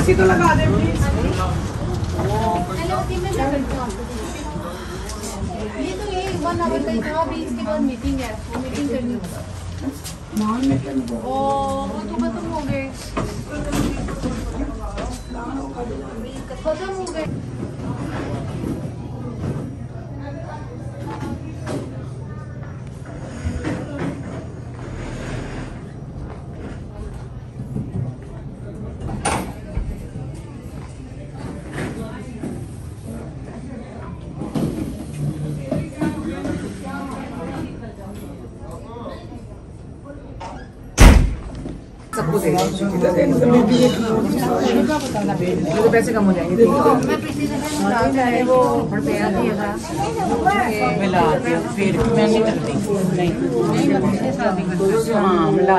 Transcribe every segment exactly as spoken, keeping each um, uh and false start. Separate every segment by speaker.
Speaker 1: AC तो लगा दे।
Speaker 2: ये तो ये वन आवर का ही था, अभी इसके बाद मीटिंग है, वो मीटिंग करनी होगा। ओ वो तो खत्म हो गए, खत्म हो गए।
Speaker 1: सबको दे तो पैसे कम हो जाएंगे।
Speaker 2: मैं पिछले दफे वो रुपया दिया था,
Speaker 1: मिला फिर मैं नहीं करती, नहीं हाँ मिला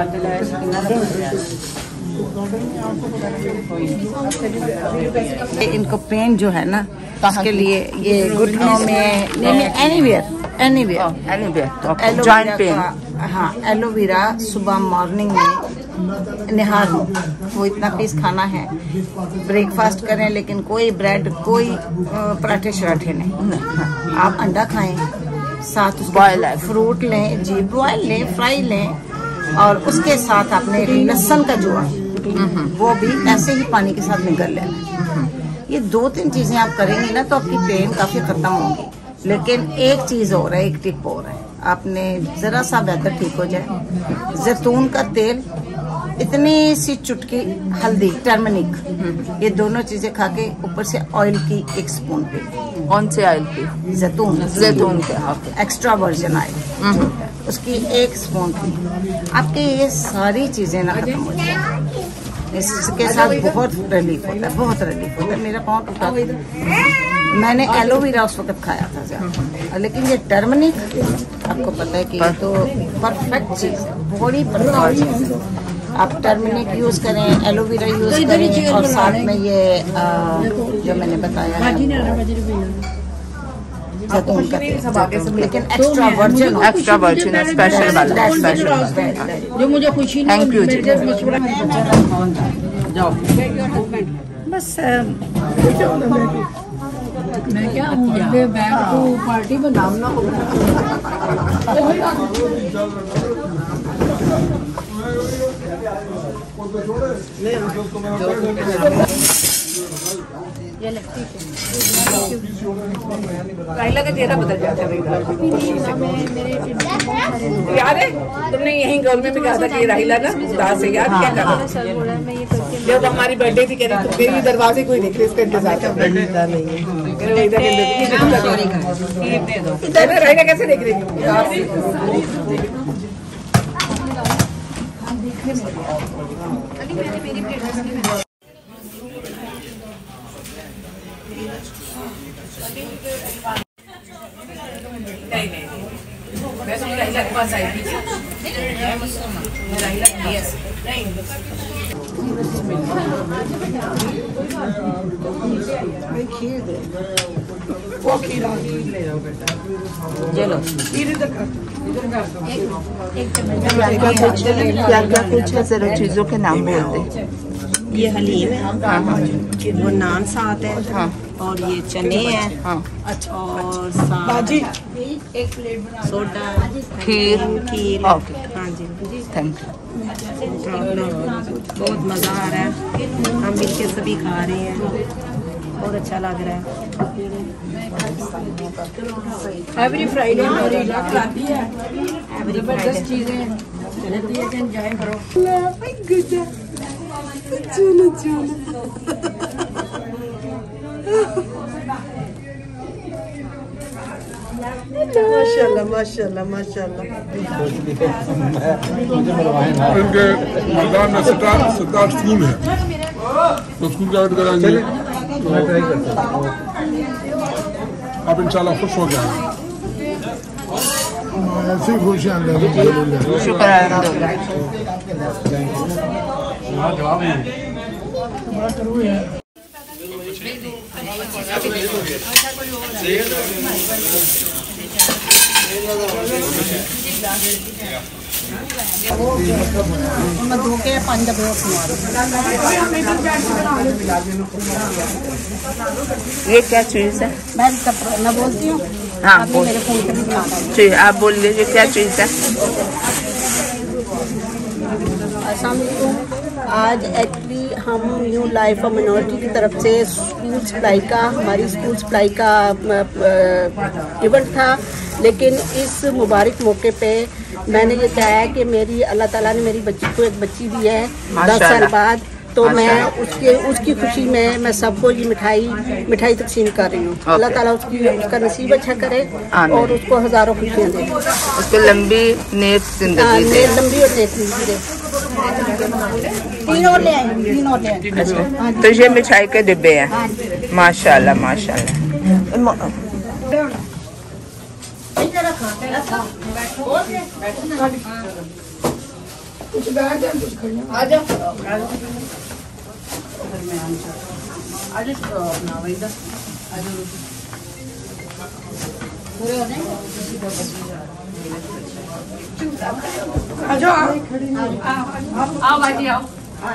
Speaker 1: इनको पेन जो है ना उसके लिए ये घुटनों में anywhere anywhere anywhere joint pain. हाँ एलोवेरा सुबह मॉर्निंग में निहार हो, वो इतना पीस खाना है। ब्रेकफास्ट करें लेकिन कोई ब्रेड कोई पराठे शराठे नहीं, आप अंडा खाएं, साथ बॉयल फ्रूट लें, जी बॉयल लें, फ्राई लें, और उसके साथ आपने लहसुन का जो है वो भी ऐसे ही पानी के साथ निगल लेना। ये दो तीन चीजें आप करेंगे ना तो आपकी पेन काफी खत्म होगी। लेकिन एक चीज और है, एक टिप और है, आपने जरा सा बेहतर ठीक हो जाए, जैतून का तेल, इतनी सी चुटकी हल्दी, टर्मरिक, ये दोनों चीजें खा के ऊपर से ऑयल की एक स्पून पे।
Speaker 3: कौन से ऑयल की?
Speaker 1: जैतून
Speaker 3: जैतून के
Speaker 1: एक्स्ट्रा वर्जिन ऑयल, उसकी एक स्पून की आपके ये सारी चीजें ना खत्म हो जाए। इसके साथ बहुत रिलीफ होता है, बहुत रिलीफ होता है। मेरा पाँव टूटा, मैंने एलोवेरा उस वक्त खाया था ज्यादा, लेकिन ये टर्मरिक आपको पता है कि तो परफेक्ट चीज है, बड़ी परफेक्ट चीज है। आप टर्मरिक यूज करें, एलोवेरा यूज करें, और साथ में ये आ, जो मैंने बताया है जैतून का तेल, लेकिन extra virgin, extra virgin special वाला, स्पेशल जो मुझे खुशी नहीं। थैंक यू जी। जाओ बस मैं क्या बैग को पार्टी बनाना होगा। ये लगती है राहिला का चेहरा बदल जाता है याद है? तुमने यही गवर्नमेंट में कहा था कि राहिला ना उदास है यार, क्या कहा? जब हमारी बर्थडे थी कह रही तुम मेरी दरवाजे कोई देख रहे, इसका इंतजार कर रही राहिला कैसे देख रही? नहीं नहीं मैं तो राहिला के पास आई थी, राहिला यस नहीं खीर दे, वो खीरा ले जाओ बेटा, चलो खीर इधर कर, इधर कर दो। क्या क्या कुछ क्या क्या कुछ है, जरा चीजों के नाम बोलते।
Speaker 4: ये हलीम है, हाँ हाँ, वो नान साथ है, हाँ, और ये चने हैं, हाँ, अच्छा, और साथ एक प्लेट सोडा,
Speaker 3: खीर,
Speaker 4: खीर,
Speaker 3: ओके,
Speaker 4: हाँ जी,
Speaker 3: थैंक यू।
Speaker 4: बहुत मज़ा आ रहा है, हम मिलके सभी खा रहे हैं, बहुत अच्छा लग रहा है।
Speaker 1: एवरी फ्राइडे मेरी लक आती है, जबरदस्त चीजें चलती है, एंजॉय करो। चलो चलो
Speaker 4: माशाल्लाह माशाल्लाह माशाल्लाह।
Speaker 5: इनके मैदान में सितार सितार स्कूल है, तो स्कूल का ऐड कराएंगे तो आप इंशाल्लाह खुश हो जाएंगे। ऐसी खुशियाँ
Speaker 3: शुक्र है।
Speaker 4: मैं धो के पानी डब्बे और
Speaker 3: ये क्या चीज़ है?
Speaker 4: मैं मैं बोलती हूँ।
Speaker 3: हाँ
Speaker 4: आपने मेरे फोन पे भी बनाना है।
Speaker 3: जी आप बोल लीजिए क्या चीज़ है?
Speaker 4: अस्सलाम वालेकुम। आज एक्चुअली हम न्यू लाइफ ऑफ मिनॉरिटी की तरफ से स्कूल सप्लाई का हमारी स्कूल सप्लाई का इवेंट था, लेकिन इस मुबारक मौके पे मैंने ये चाहा कि मेरी अल्लाह ताला ने मेरी बच्ची को एक बच्ची दी है दस साल बाद, तो मैं उसके उसकी खुशी में मैं सबको ये मिठाई मिठाई तकसीम कर रही हूँ। अल्लाह ताला उसकी उसका नसीब अच्छा करे और उसको हजारों खुशियाँ दे,
Speaker 3: उसको लंबी नेक जिंदगी दे।
Speaker 4: लंबी और नेक जिंदगी दे। तीन और ले आए, तीन और ले आए।
Speaker 3: तो ये मिठाई के डिब्बे हैं। माशाल्लाह माशाल्लाह।
Speaker 2: आओ बाजी आओ।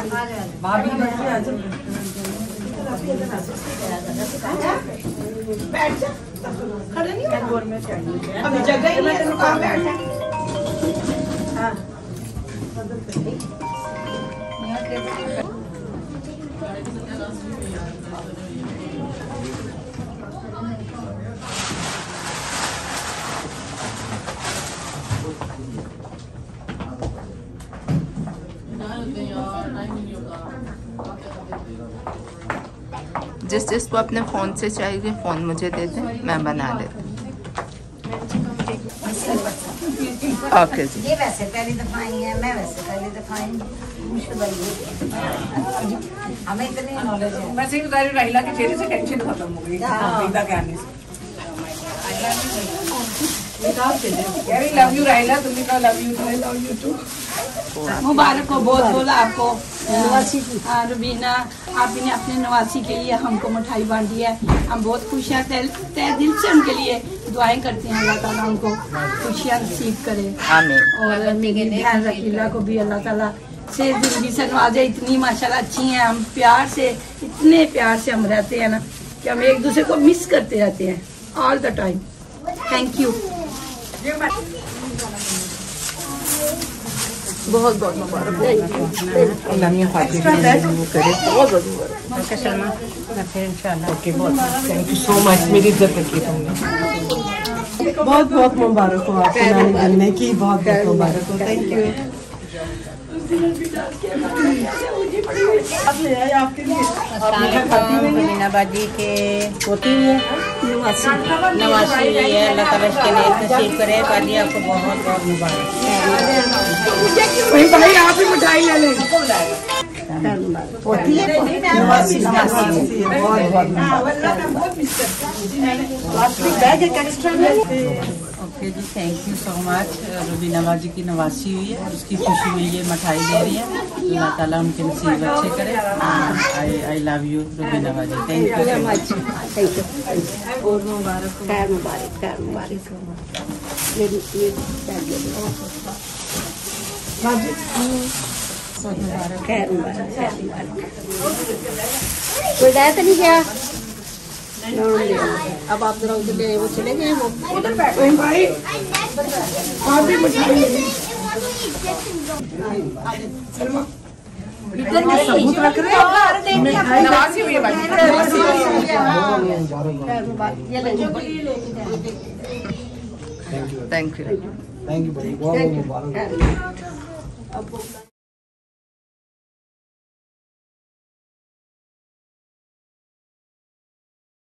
Speaker 3: जिस जिसको अपने फ़ोन से चाहिए फ़ोन मुझे दे दें, मैं बना देती हूँ। ओके जी।
Speaker 1: ये वैसे पहली दफा आई है, मैं वैसे पहली दफा आई हूँ। हमें इतनी नॉलेज है।
Speaker 6: वैसे ही बता रही राहिला के चेहरे से टेंशन खत्म हो गई बेटा के आने से। लव यू राहिला, तुमने कहा love you, I love you too. मुबारक हो बहुत बोला आपको नवासी की। हाँ रुबीना, आपने अपने नवासी के लिए हमको मिठाई बांटी है, हम बहुत खुश हैं। तहे दिल से उनके लिए दुआएं करते हैं, अल्लाह ताला उनको खुशियाँ नसीब करे।
Speaker 3: आमीन।
Speaker 6: और मेरी बहन रकीला को भी अल्लाह ताला से जिंदगी से नवाजे। इतनी माशाल्लाह अच्छी हैं, हम प्यार से इतने प्यार से हम रहते हैं ना कि हम एक दूसरे को मिस करते रहते हैं all the time. Thank you.
Speaker 4: बहुत बहुत मुबारक हो।
Speaker 6: थैंक यू सो मच, मेरी इज्जत रखी तुमने।
Speaker 7: बहुत बहुत मुबारक हो आपको नानी बनने की, बहुत बहुत मुबारक हो। Thank you.
Speaker 4: मीना बाजी के पोती है नवासी नवासी हुई है, अल्लाह ताला इसके लिए नसीब करे। बाजी आपको बहुत बहुत मुबारक।
Speaker 6: भाई आप ही मिठाई ले लें।
Speaker 4: पोती है
Speaker 7: नवासी नवासी बहुत बहुत
Speaker 8: ओके जी, thank you so much. Rubina बाजी की नवासी हुई है, उसकी खुशी में ये मिठाई दे रही है। अल्लाह ताला उनके नसीब अच्छे करे। I I love you Rubina बाजी। Thank you so much.
Speaker 4: Thank you. और मुबारक खैर मुबारक खैर मुबारक। मेरी ये खैर मुबारक खैर मुबारक। कोई दाया तो नहीं गया? अब आप जरा उधर वो चले गए, वो
Speaker 6: भाई आप भी मिठाई ले लें। सबूत रख रहे हैं। नवासी हुई है भाई।
Speaker 3: Thank you.
Speaker 7: थैंक यू बहुत बहुत मुबारक।